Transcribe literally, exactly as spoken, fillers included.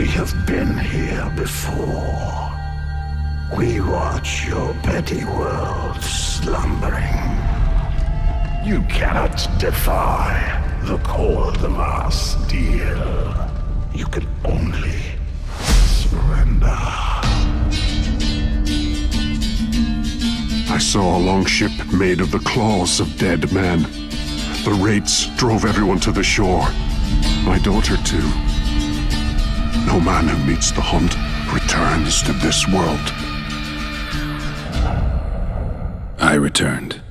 We have been here before. We watch your petty world slumbering. You cannot defy the cold of our steel. You can only surrender. I saw a long ship made of the claws of dead men. The wraiths drove everyone to the shore. My daughter, too. No man who meets the hunt returns to this world. I returned.